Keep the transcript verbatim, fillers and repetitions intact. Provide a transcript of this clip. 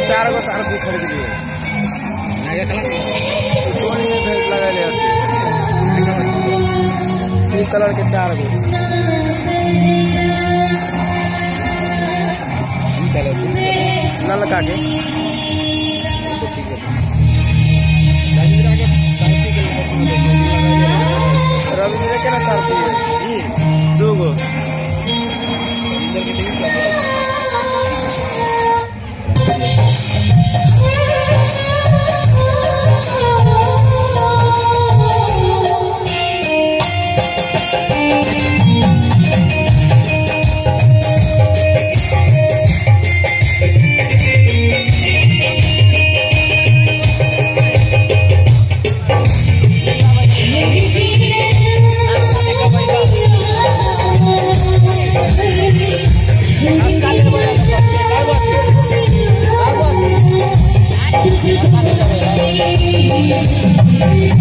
चार गो तार भी खरीद लिए लगा ले तीन कलर के चार गो ललका के रविंद्र के ना करती है दो गो